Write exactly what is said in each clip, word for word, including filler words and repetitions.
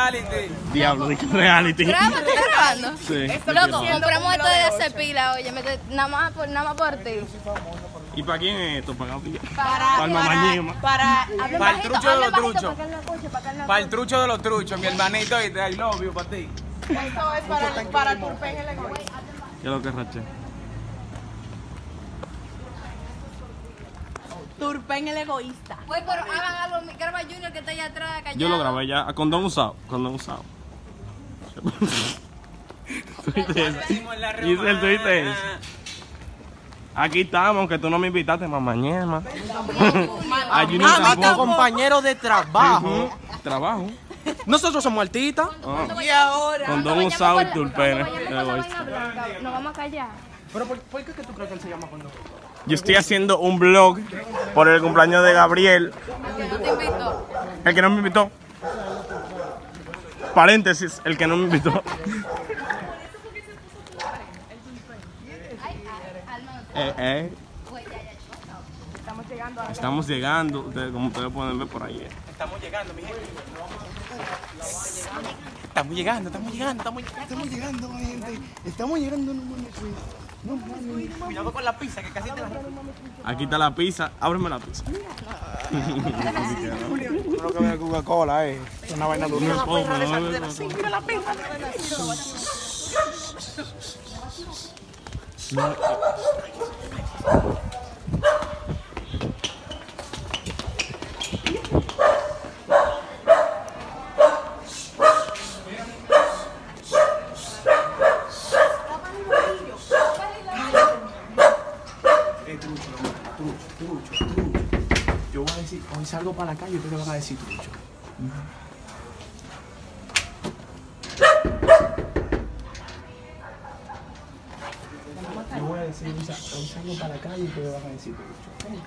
reality. Diablo, de que reality. ¿Graba? ¿Estás grabando? Sí. Loco, compramos esto de hacer pila, oye, nada más por, nada más por ti. ¿Y para quién es esto? ¿Para Gabriel? Para, el mamañema. Para, Para el trucho de los truchos. Para el trucho de los truchos, mi hermanito, y te I love you para ti. Esto es para, para Turpen el egoísta. ¿Qué es lo que raché? Turpen el egoísta. Güey, pero hagan algo, graba Junior que está allá atrás, callado. Yo lo grabé ya, a condón usado, condón usado. ¿Tuviste eso? Giselle, ¿tuviste eso? Aquí estamos, aunque tú no me invitaste, mamañema. A Junior tampoco. Compañero de trabajo. Ujú, Trabajo. Nosotros somos artistas. Ah. Y ahora. Condón usado y turpene. Nos vamos a callar. Pero ¿por, por qué que tú crees que él se llama Condón? Yo estoy haciendo un vlog por el cumpleaños de Gabriel. Que no te invito. El que no me invitó. Paréntesis, el que no me invitó. Eh, eh. Estamos llegando a Estamos llegando, ustedes, como ustedes pueden ver por ahí. eh. Estamos llegando, mi gente. Estamos llegando, estamos llegando, estamos llegando. Estamos llegando, mi gente. Estamos llegando, no mames. No mames. Cuidado con la pizza, que casi te la... Aquí está la pizza, ábreme la pizza. Lo que ve Coca-Cola, eh. Una vaina dura. No, no, no, no, no. Eh, trucho, trucho, trucho, trucho. Yo voy a decir, hoy salgo para la calle y ustedes van a decir trucho. Yo voy a decir, hoy sa- hoy salgo para la calle y ustedes van a decir trucho.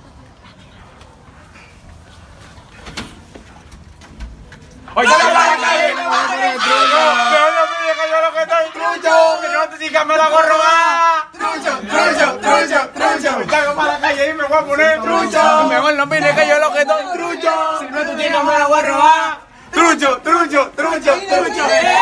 Hoy salgo para la calle y me voy a poner el truco. Que no me pide que yo lo que estoy trucho. Que no te digas me lo hago robar. Trucho, trucho, trucho, trucho. Hoy salgo para la calle y me voy a poner el trucho. Mejor no pide que yo lo que estoy trucho. Si no te digas me lo voy a robar. Trucho, trucho, trucho, trucho.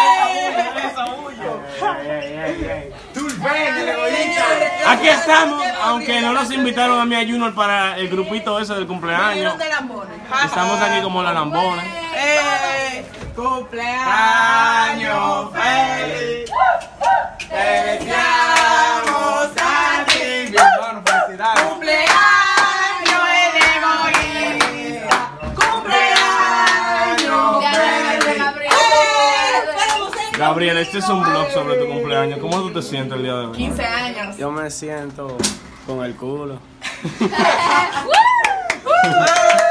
Turpen, el egoísta. Aquí estamos, aunque no nos invitaron a mí a Junior para el grupito ese del cumpleaños. Estamos aquí como la lambona. ¡Eh! ¡Cumpleaños feliz! ¡Te deseamos a ti! Mi hermano, felicidades. ¡Cumpleaños el egoísta! ¡Cumpleaños feliz! Gabriel, este es un vlog sobre tu cumpleaños. ¿Cómo tú te sientes el día de hoy? quince años. Yo me siento con el culo. ¡Uh!